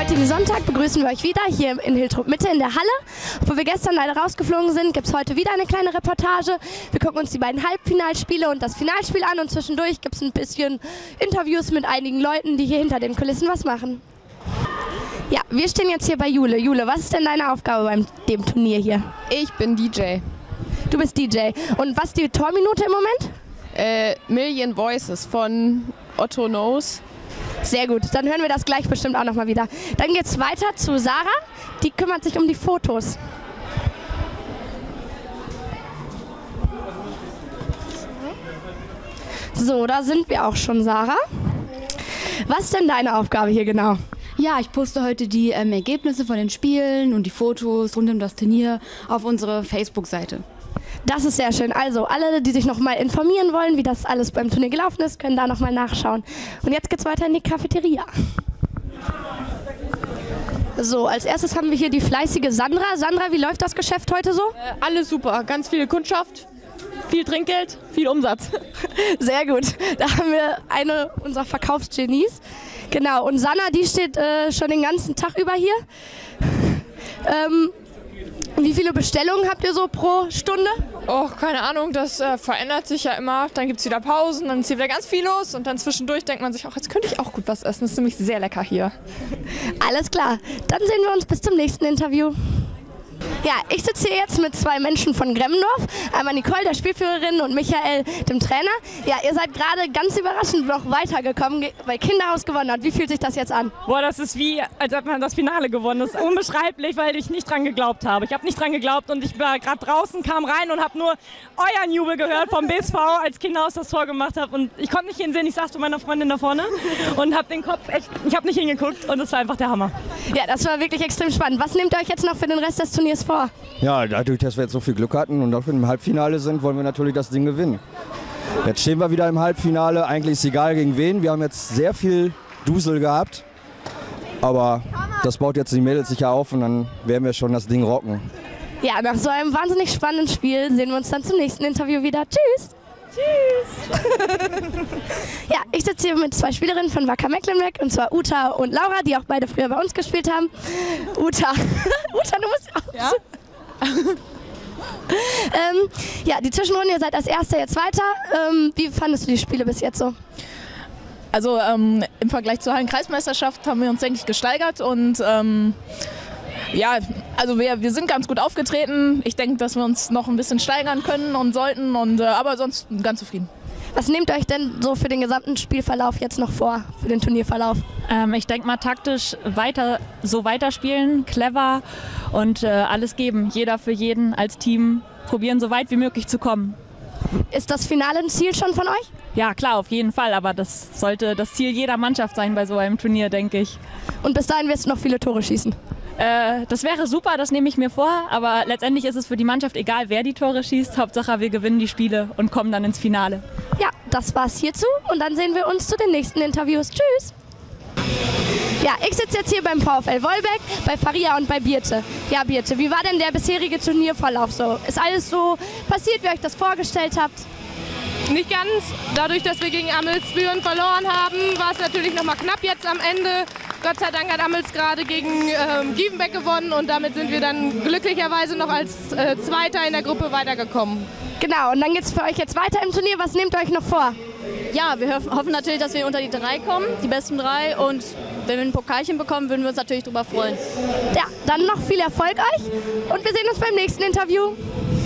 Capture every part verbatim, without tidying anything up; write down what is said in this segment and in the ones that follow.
heutigen Sonntag begrüßen wir euch wieder hier in Hiltrop Mitte in der Halle. Wo wir gestern leider rausgeflogen sind, gibt es heute wieder eine kleine Reportage. Wir gucken uns die beiden Halbfinalspiele und das Finalspiel an und zwischendurch gibt es ein bisschen Interviews mit einigen Leuten, die hier hinter den Kulissen was machen. Ja, wir stehen jetzt hier bei Jule. Jule, was ist denn deine Aufgabe beim dem Turnier hier? Ich bin D J. Du bist D J. Und was ist die Torminute im Moment? Äh, Million Voices von Otto Knows. Sehr gut, dann hören wir das gleich bestimmt auch nochmal wieder. Dann geht es weiter zu Sarah, die kümmert sich um die Fotos. So, da sind wir auch schon, Sarah. Was ist denn deine Aufgabe hier genau? Ja, ich poste heute die ähm, Ergebnisse von den Spielen und die Fotos rund um das Turnier auf unsere Facebook-Seite. Das ist sehr schön. Also alle, die sich noch mal informieren wollen, wie das alles beim Turnier gelaufen ist, können da noch mal nachschauen. Und jetzt geht's weiter in die Cafeteria. So, als erstes haben wir hier die fleißige Sandra. Sandra, wie läuft das Geschäft heute so? Äh, alles super, ganz viel Kundschaft, viel Trinkgeld, viel Umsatz. Sehr gut. Da haben wir eine unserer Verkaufsgenies. Genau, und Sanna, die steht äh, schon den ganzen Tag über hier. Ähm, Wie viele Bestellungen habt ihr so pro Stunde? Oh, keine Ahnung, das äh, verändert sich ja immer. Dann gibt es wieder Pausen, dann ist hier wieder ganz viel los und dann zwischendurch denkt man sich, auch jetzt könnte ich auch gut was essen. Das ist nämlich sehr lecker hier. Alles klar, dann sehen wir uns bis zum nächsten Interview. Ja, ich sitze hier jetzt mit zwei Menschen von Gremmendorf. Einmal Nicole, der Spielführerin, und Michael, dem Trainer. Ja, ihr seid gerade ganz überraschend noch weitergekommen, weil Kinderhaus gewonnen hat. Wie fühlt sich das jetzt an? Boah, das ist wie, als ob man das Finale gewonnen ist. Unbeschreiblich, weil ich nicht dran geglaubt habe. Ich habe nicht dran geglaubt und ich war gerade draußen, kam rein und habe nur euren Jubel gehört vom B S V, als Kinderhaus das Tor gemacht hat. Und ich konnte nicht hinsehen, ich saß zu meiner Freundin da vorne und habe den Kopf echt, ich habe nicht hingeguckt und es war einfach der Hammer. Ja, das war wirklich extrem spannend. Was nehmt ihr euch jetzt noch für den Rest des Turniers vor? Ja, dadurch, dass wir jetzt so viel Glück hatten und auch im Halbfinale sind, wollen wir natürlich das Ding gewinnen. Jetzt stehen wir wieder im Halbfinale. Eigentlich ist es egal gegen wen. Wir haben jetzt sehr viel Dusel gehabt. Aber das baut jetzt die Mädels sicher auf und dann werden wir schon das Ding rocken. Ja, nach so einem wahnsinnig spannenden Spiel sehen wir uns dann zum nächsten Interview wieder. Tschüss! Tschüss! Ja, ich sitze hier mit zwei Spielerinnen von Wacker Mecklenburg, und zwar Uta und Laura, die auch beide früher bei uns gespielt haben. Uta, Uta, du musst auch. Ja? ähm, ja, die Zwischenrunde, ihr seid als Erster jetzt weiter. Ähm, wie fandest du die Spiele bis jetzt so? Also ähm, im Vergleich zur Hallenkreismeisterschaft haben wir uns, denke ich, gesteigert und ähm, ja, also wir, wir sind ganz gut aufgetreten. Ich denke, dass wir uns noch ein bisschen steigern können und sollten, und, äh, aber sonst ganz zufrieden. Was nehmt ihr euch denn so für den gesamten Spielverlauf jetzt noch vor, für den Turnierverlauf? Ähm, ich denke mal taktisch weiter, so weiterspielen, clever und äh, alles geben. Jeder für jeden als Team probieren, so weit wie möglich zu kommen. Ist das Finale ein Ziel schon von euch? Ja, klar, auf jeden Fall, aber das sollte das Ziel jeder Mannschaft sein bei so einem Turnier, denke ich. Und bis dahin wirst du noch viele Tore schießen? Äh, das wäre super, das nehme ich mir vor, aber letztendlich ist es für die Mannschaft egal, wer die Tore schießt. Hauptsache, wir gewinnen die Spiele und kommen dann ins Finale. Ja, das war's hierzu und dann sehen wir uns zu den nächsten Interviews. Tschüss! Ja, ich sitze jetzt hier beim VfL Wolbeck, bei Faria und bei Birte. Ja, Birte, wie war denn der bisherige Turnierverlauf so? Ist alles so passiert, wie ihr euch das vorgestellt habt? Nicht ganz. Dadurch, dass wir gegen Amelsbüren verloren haben, war es natürlich noch mal knapp jetzt am Ende. Gott sei Dank hat Amels gerade gegen ähm, Gievenbeck gewonnen und damit sind wir dann glücklicherweise noch als äh, Zweiter in der Gruppe weitergekommen. Genau, und dann geht es für euch jetzt weiter im Turnier. Was nehmt ihr euch noch vor? Ja, wir hoffen natürlich, dass wir unter die drei kommen, die besten drei. Und wenn wir ein Pokalchen bekommen, würden wir uns natürlich darüber freuen. Ja, dann noch viel Erfolg euch und wir sehen uns beim nächsten Interview.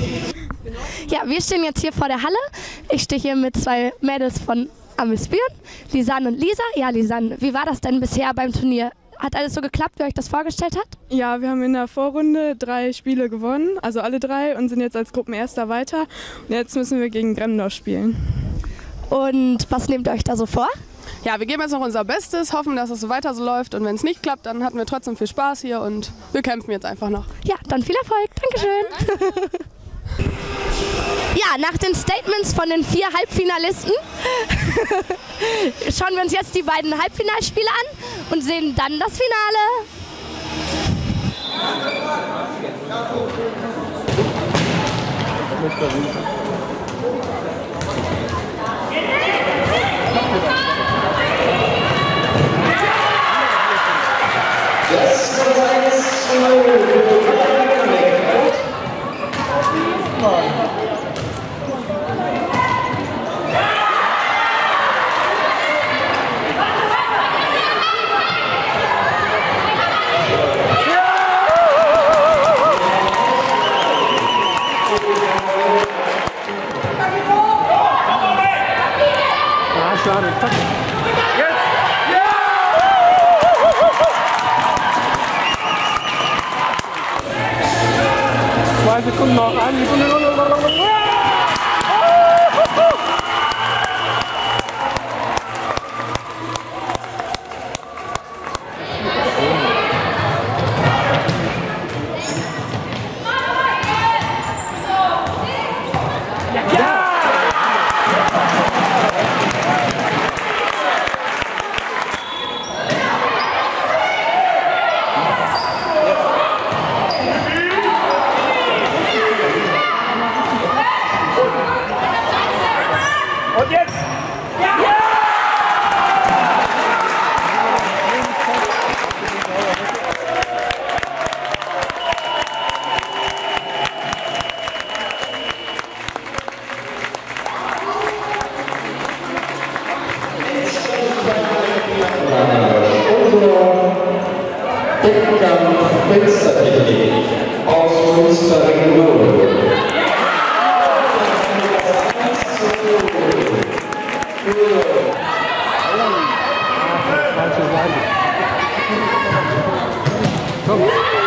Ja, wir stehen jetzt hier vor der Halle. Ich stehe hier mit zwei Mädels von Amelsbüren, Lisanne und Lisa. Ja, Lisanne, wie war das denn bisher beim Turnier? Hat alles so geklappt, wie ihr euch das vorgestellt habt? Ja, wir haben in der Vorrunde drei Spiele gewonnen, also alle drei, und sind jetzt als Gruppenerster weiter. Und jetzt müssen wir gegen Gremmendorf spielen. Und was nehmt ihr euch da so vor? Ja, wir geben jetzt noch unser Bestes, hoffen, dass es so weiter so läuft, und wenn es nicht klappt, dann hatten wir trotzdem viel Spaß hier und wir kämpfen jetzt einfach noch. Ja, dann viel Erfolg. Dankeschön. Danke. Ja, nach den Statements von den vier Halbfinalisten schauen wir uns jetzt die beiden Halbfinalspiele an und sehen dann das Finale. gestartet. Zack. Jetzt! Ja! Zwei Sekunden noch. Eine Sekunde. Und jetzt! Ja! Ja! Fenstertechnik aus Münster-Region. Komm.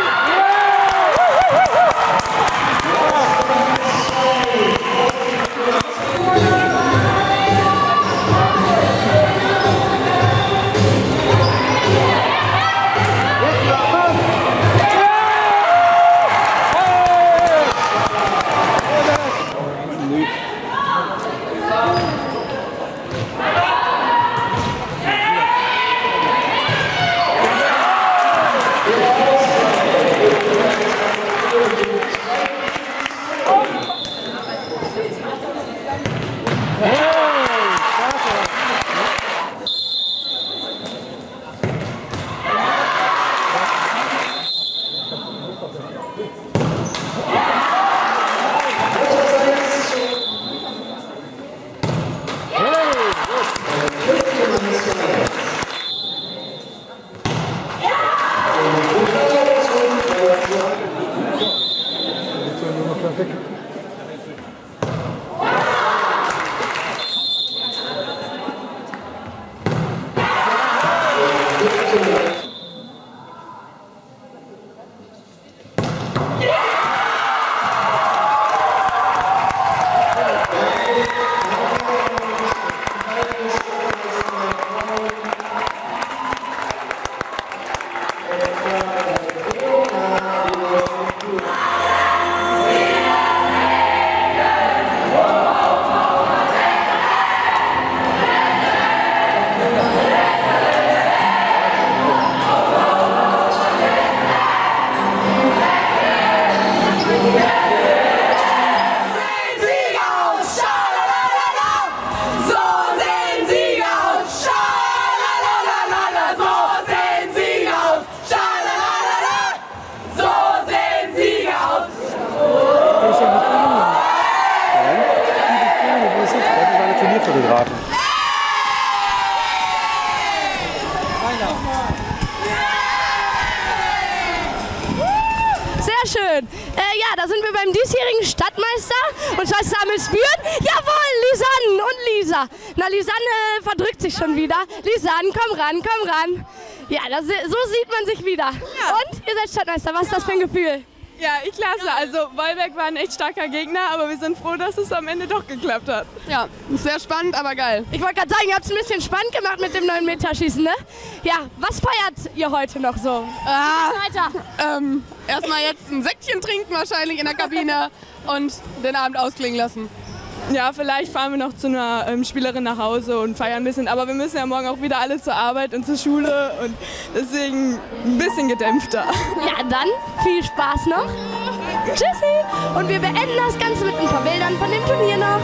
Sehr schön. Äh, ja, da sind wir beim diesjährigen Stadtmeister und Schwester Amelsbüren. Jawohl, Lisanne und Lisa. Na, Lisanne äh, verdrückt sich schon wieder. Lisanne, komm ran, komm ran. Ja, das, so sieht man sich wieder. Ja. Und ihr seid Stadtmeister. Was ist das für ein Gefühl? Ja, ich klasse. Also Wolbeck war ein echt starker Gegner, aber wir sind froh, dass es am Ende doch geklappt hat. Ja, sehr spannend, aber geil. Ich wollte gerade sagen, ihr habt es ein bisschen spannend gemacht mit dem neun Meter Schießen, ne? Ja, was feiert ihr heute noch so? Ah, ähm, erstmal jetzt ein Säckchen trinken wahrscheinlich in der Kabine und den Abend ausklingen lassen. Ja, vielleicht fahren wir noch zu einer ähm, Spielerin nach Hause und feiern ein bisschen, aber wir müssen ja morgen auch wieder alle zur Arbeit und zur Schule und deswegen ein bisschen gedämpfter. Ja, dann viel Spaß noch. Tschüssi! Und wir beenden das Ganze mit ein paar Bildern von dem Turnier noch.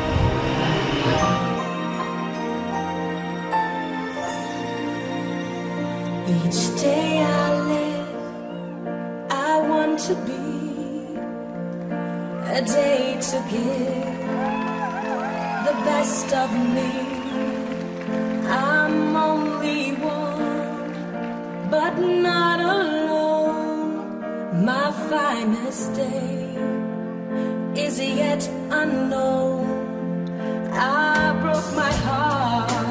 Each day I live, I want to be a day to give the best of me. I'm only one, but not alone. My finest day is yet unknown. I broke my heart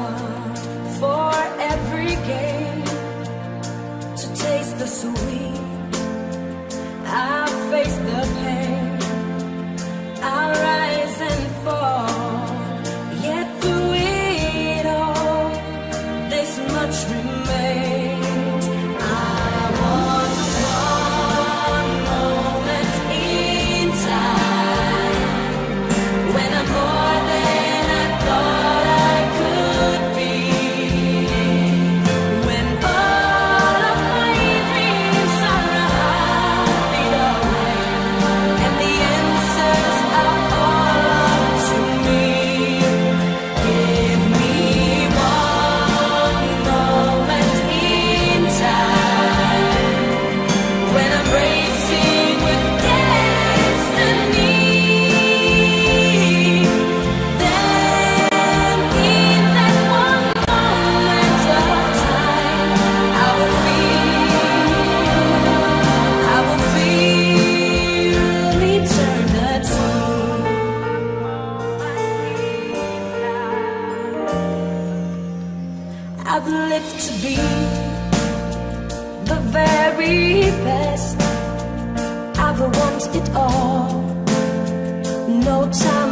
I've lived to be the very best. I've wanted it all. No time